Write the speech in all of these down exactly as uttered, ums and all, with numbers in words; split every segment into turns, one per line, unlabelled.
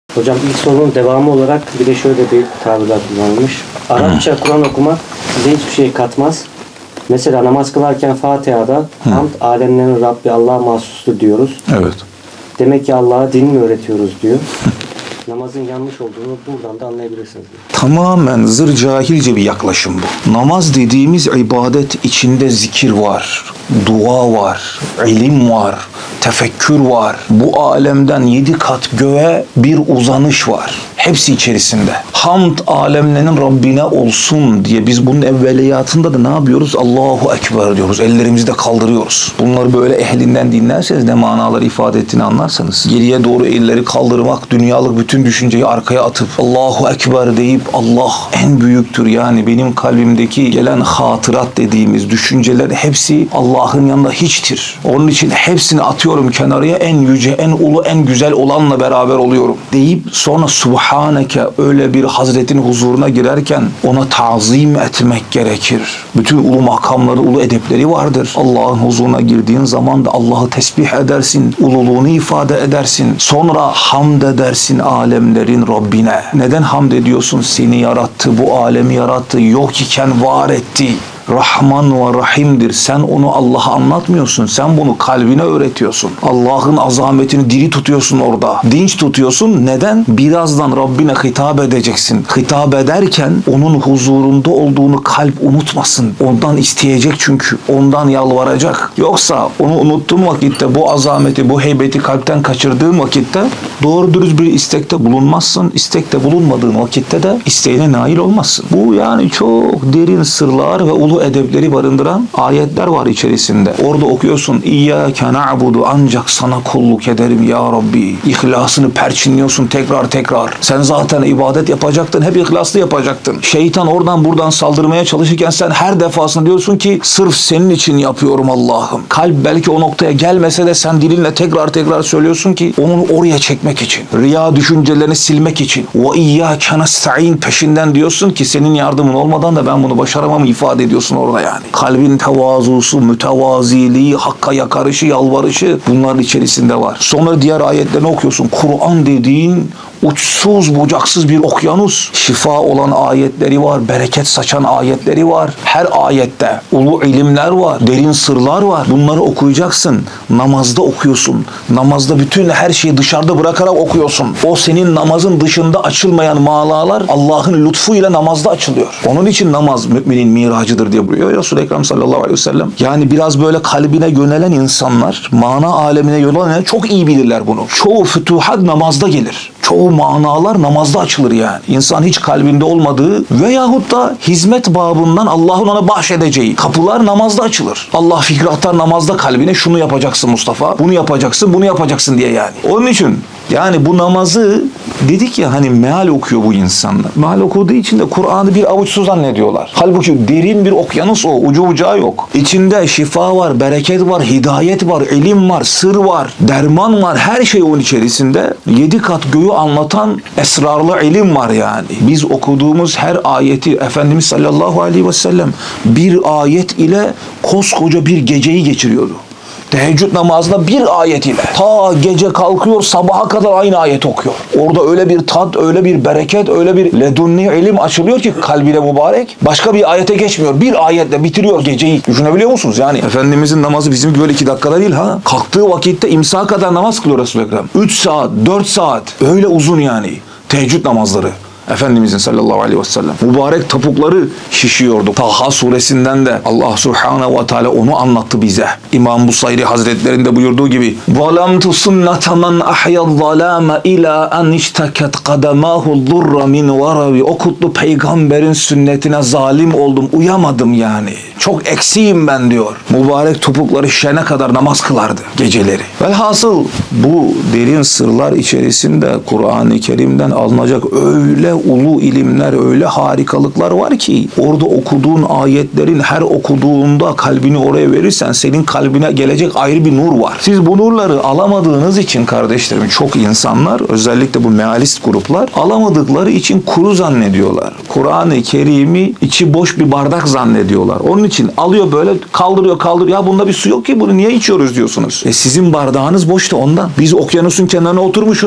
Hocam ilk sorunun devamı olarak bir de şöyle bir tabirler kullanılmış. Arapça Kur'an okumak size hiçbir şey katmaz. Mesela namaz kılarken Fatiha'da hamd alemlerin Rabbi Allah'a mahsustur diyoruz.
Evet.
Demek ki Allah'a din mi öğretiyoruz diyor. Namazın yanlış olduğunu buradan da anlayabilirsiniz diyor.
Tamamen zır cahilce bir yaklaşım bu. Namaz dediğimiz ibadet içinde zikir var, dua var, ilim var, tefekkür var. Bu alemden yedi kat göğe bir uzanış var. Hepsi içerisinde. Hamd alemlerin Rabbine olsun diye biz bunun evveliyatında da ne yapıyoruz? Allahu Ekber diyoruz. Ellerimizi de kaldırıyoruz. Bunları böyle ehlinden dinlerseniz ne manaları ifade ettiğini anlarsanız. Geriye doğru elleri kaldırmak, dünyalık bütün düşünceyi arkaya atıp Allahu Ekber deyip Allah en büyüktür. Yani benim kalbimdeki gelen hatırat dediğimiz düşünceler hepsi Allah'ın yanında hiçtir. Onun için hepsini atıyorum kenarıya, en yüce, en ulu, en güzel olanla beraber oluyorum deyip sonra Subhaneke öyle bir Hazretin huzuruna girerken ona tazim etmek gerekir. Bütün ulu makamları, ulu edepleri vardır. Allah'ın huzuruna girdiğin zaman da Allah'ı tesbih edersin, ululuğunu ifade edersin. Sonra hamd edersin alemlerin Rabbine. Neden hamd ediyorsun? Seni yarattı, bu alemi yarattı, yok iken var etti. Rahman ve Rahim'dir. Sen onu Allah'a anlatmıyorsun. Sen bunu kalbine öğretiyorsun. Allah'ın azametini diri tutuyorsun orada. Dinç tutuyorsun. Neden? Birazdan Rabbine hitap edeceksin. Hitap ederken onun huzurunda olduğunu kalp unutmasın. Ondan isteyecek çünkü. Ondan yalvaracak. Yoksa onu unuttuğun vakitte bu azameti, bu heybeti kalpten kaçırdığın vakitte doğru dürüst bir istekte bulunmazsın. İstekte bulunmadığın vakitte de isteğine nail olmazsın. Bu yani çok derin sırlar ve ulu edepleri barındıran ayetler var içerisinde. Orada okuyorsun. İyyâke na'budu, ancak sana kulluk ederim ya Rabbi. İhlasını perçinliyorsun tekrar tekrar. Sen zaten ibadet yapacaktın. Hep ihlaslı yapacaktın. Şeytan oradan buradan saldırmaya çalışırken sen her defasında diyorsun ki sırf senin için yapıyorum Allah'ım. Kalp belki o noktaya gelmese de sen dilinle tekrar tekrar söylüyorsun ki onu oraya çekmek için. Riya düşüncelerini silmek için. Ve iyyâke nesta'in, peşinden diyorsun ki senin yardımın olmadan da ben bunu başaramamı ifade ediyorsun orada yani. Kalbin tevazusu, mütevaziliği, hakka yakarışı, yalvarışı bunların içerisinde var. Sonra diğer ayetlerini okuyorsun. Kur'an dediğin uçsuz bucaksız bir okyanus. Şifa olan ayetleri var, bereket saçan ayetleri var. Her ayette ulu ilimler var, derin sırlar var. Bunları okuyacaksın. Namazda okuyorsun. Namazda bütün her şeyi dışarıda bırakarak okuyorsun. O senin namazın dışında açılmayan manalar Allah'ın lütfuyla namazda açılıyor. Onun için namaz müminin miracıdır diye buyuruyor Resul-i Ekrem sallallahu aleyhi ve sellem. Yani biraz böyle kalbine yönelen insanlar, mana alemine yönelen çok iyi bilirler bunu. Çoğu fütuhat namazda gelir. Çoğu manalar namazda açılır yani. İnsan hiç kalbinde olmadığı veyahut da hizmet babından Allah'ın ona bahşedeceği kapılar namazda açılır. Allah fikri atar namazda kalbine, şunu yapacaksın Mustafa, bunu yapacaksın, bunu yapacaksın diye yani. Onun için yani bu namazı dedik ya, hani meal okuyor bu insanlar. Meal okuduğu için de Kur'an'ı bir avuç su zannediyorlar. Halbuki derin bir okyanus o. Ucu bucağı yok. İçinde şifa var, bereket var, hidayet var, ilim var, sır var, derman var. Her şey onun içerisinde. Yedi kat göğü anlatan esrarlı ilim var yani. Biz okuduğumuz her ayeti Efendimiz sallallahu aleyhi ve sellem bir ayet ile koskoca bir geceyi geçiriyordu. Teheccüd namazında bir ayet ile ta gece kalkıyor, sabaha kadar aynı ayet okuyor. Orada öyle bir tat, öyle bir bereket, öyle bir ledunni ilim açılıyor ki kalbine mübarek. Başka bir ayete geçmiyor. Bir ayetle bitiriyor geceyi. Düşünebiliyor musunuz? Yani Efendimizin namazı bizim gibi böyle iki dakikada değil ha. Kalktığı vakitte imsa kadar namaz kılıyor Resul-i Ekrem. üç saat, dört saat. Öyle uzun yani. Teheccüd namazları. Efendimizin sallallahu aleyhi ve sellem mübarek topukları şişiyordu. Taha suresinden de Allah subhanahu ve teala onu anlattı bize. İmam Busayri Hazretlerinde buyurduğu gibi وَلَمْ تُسُنَّةَ مَنْ أَحْيَ الظَّلَامَ اِلَى اَنْ اِشْتَكَتْ قَدَمَاهُ الضُّرَّ مِنْ وَرَوِ O kutlu peygamberin sünnetine zalim oldum, uyamadım yani. Çok eksiğim ben diyor. Mübarek topukları şişene kadar namaz kılardı geceleri. Velhasıl bu derin sırlar içerisinde Kur'an-ı Kerim'den alınacak öyle ulu ilimler, öyle harikalıklar var ki orada okuduğun ayetlerin her okuduğunda kalbini oraya verirsen senin kalbine gelecek ayrı bir nur var. Siz bu nurları alamadığınız için kardeşlerim, çok insanlar, özellikle bu mealist gruplar alamadıkları için kuru zannediyorlar. Kur'an-ı Kerim'i içi boş bir bardak zannediyorlar. Onun için alıyor böyle kaldırıyor kaldırıyor. Ya bunda bir su yok ki, bunu niye içiyoruz diyorsunuz. E sizin bardağınız boş da ondan. Biz okyanusun kenarına oturmuşuz.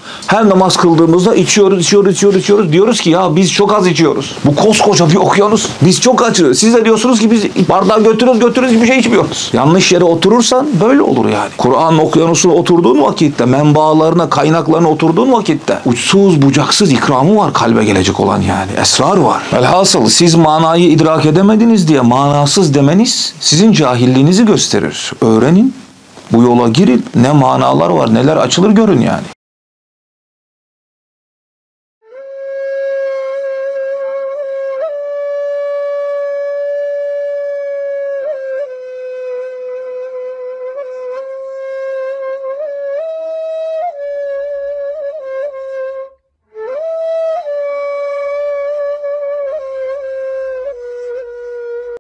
Her namaz kıldığımızda içiyoruz, içiyoruz, içiyoruz, içiyoruz. Diyoruz ki ya biz çok az içiyoruz. Bu koskoca bir okyanus. Biz çok açıyoruz. Siz de diyorsunuz ki biz bardağı götürürüz, götürürüz, hiçbir şey içmiyoruz. Yanlış yere oturursan böyle olur yani. Kur'an okyanusuna oturduğun vakitte, menbaalarına, kaynaklarına oturduğun vakitte uçsuz bucaksız ikramı var kalbe gelecek olan yani. Esrar var. Velhasıl siz manayı idrak edemediniz diye manasız demeniz sizin cahilliğinizi gösterir. Öğrenin. Bu yola girin. Ne manalar var, neler açılır görün yani.